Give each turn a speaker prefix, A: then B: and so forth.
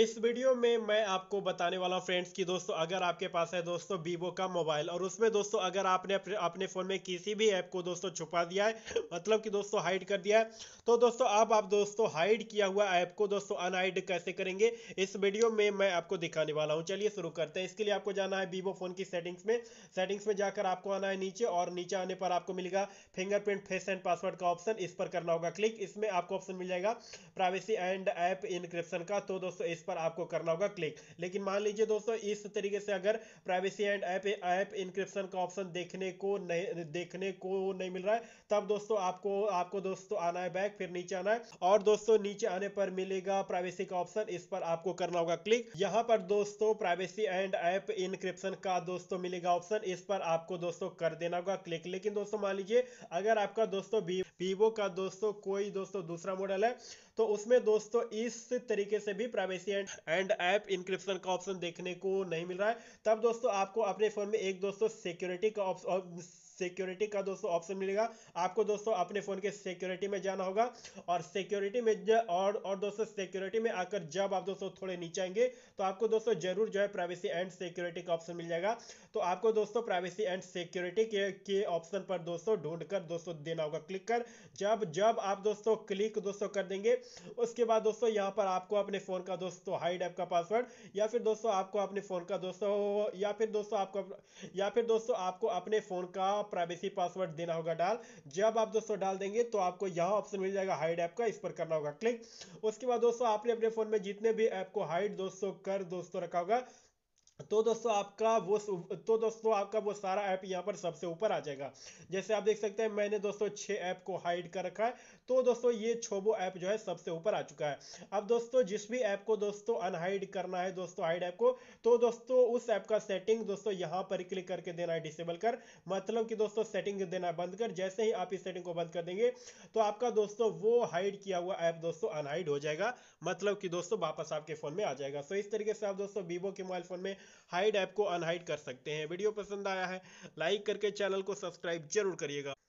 A: इस वीडियो में मैं आपको बताने वाला हूं फ्रेंड्स कि दोस्तों अगर आपके पास है दोस्तों वीवो का मोबाइल और उसमें दोस्तों अगर आपने अपने फ़ोन में किसी भी ऐप को दोस्तों छुपा दिया है मतलब कि दोस्तों हाइड कर दिया है, तो दोस्तों अब आप दोस्तों हाइड किया हुआ ऐप को दोस्तों अनहाइड कैसे करेंगे इस वीडियो में मैं आपको दिखाने वाला हूं। चलिए शुरू करते हैं। इसके लिए आपको जाना है वीवो फ़ोन की सेटिंग्स में जाकर आपको आना है नीचे और नीचे आने पर आपको मिलेगा फिंगरप्रिंट फेस एंड पासवर्ड का ऑप्शन। इस पर करना होगा क्लिक। इसमें आपको ऑप्शन मिल जाएगा प्राइवेसी एंड ऐप इनक्रिप्शन का, तो दोस्तों इस पर आपको करना होगा क्लिक। लेकिन मान लीजिए दोस्तों इस तरीके से अगर प्राइवेसी एंड ऐप इनक्रिप्शन का ऑप्शन देखने को नहीं मिल रहा है, तब दोस्तों आपको आपको दोस्तों आना है बैक, फिर नीचे आना है और दोस्तों नीचे आने पर मिलेगा प्राइवेसी का ऑप्शन। इस पर आपको करना होगा क्लिक। यहाँ पर दोस्तों प्राइवेसी एंड ऐप इनक्रिप्शन का दोस्तों मिलेगा ऑप्शन। इस पर आपको दोस्तों कर देना होगा क्लिक। लेकिन दोस्तों मान लीजिए अगर आपका दोस्तों वीवो का दोस्तों कोई दोस्तों दूसरा मॉडल है, तो उसमें दोस्तों इस तरीके से भी प्राइवेसी एंड ऐप इंक्रिप्शन का ऑप्शन देखने को नहीं मिल रहा है, तब दोस्तों आपको अपने फोन में एक दोस्तों सिक्योरिटी का दोस्तों ऑप्शन मिलेगा। आपको दोस्तों अपने फोन के सिक्योरिटी में जाना होगा और सिक्योरिटी में और दोस्तों सिक्योरिटी में आकर जब आप दोस्तों थोड़े नीचे आएंगे तो आपको दोस्तों जरूर जो है प्राइवेसी एंड सिक्योरिटी का ऑप्शन मिल जाएगा। तो आपको दोस्तों प्राइवेसी एंड सिक्योरिटी के ऑप्शन पर दोस्तों ढूंढ कर दोस्तों देना होगा क्लिक कर। जब जब आप दोस्तों क्लिक दोस्तों कर देंगे, उसके बाद दोस्तों यहाँ पर आपको अपने फोन का दोस्तों हाइड ऐप का पासवर्ड या फिर दोस्तों आपको अपने फोन का दोस्तों या फिर दोस्तों आपको अपने फोन का प्राइवेसी पासवर्ड देना होगा डाल। जब आप दोस्तों डाल देंगे तो आपको यहाँ ऑप्शन मिल जाएगा हाइड ऐप का। इस पर करना होगा क्लिक। उसके बाद दोस्तों आपने अपने फोन में जितने भी ऐप को हाइड दोस्तों कर दोस्तों रखा होगा, तो दोस्तों आपका वो सारा ऐप यहाँ पर सबसे ऊपर आ जाएगा। जैसे आप देख सकते हैं मैंने दोस्तों 6 ऐप को हाइड कर रखा है, तो दोस्तों ये छोबो ऐप जो है सबसे ऊपर आ चुका है। अब दोस्तों जिस भी ऐप को दोस्तों अनहाइड करना है दोस्तों हाइड ऐप को, तो दोस्तों उस ऐप का सेटिंग दोस्तों यहाँ पर क्लिक करके देना है डिसेबल कर, मतलब कि दोस्तों सेटिंग देना है बंद कर। जैसे ही आप इस सेटिंग को बंद कर देंगे तो आपका दोस्तों वो हाइड किया हुआ ऐप दोस्तों अनहाइड हो जाएगा, मतलब कि दोस्तों वापस आपके फोन में आ जाएगा। सो इस तरीके से आप दोस्तों वीवो के मोबाइल फोन में हाइड ऐप को अनहाइड कर सकते हैं। वीडियो पसंद आया है लाइक करके चैनल को सब्सक्राइब जरूर करिएगा।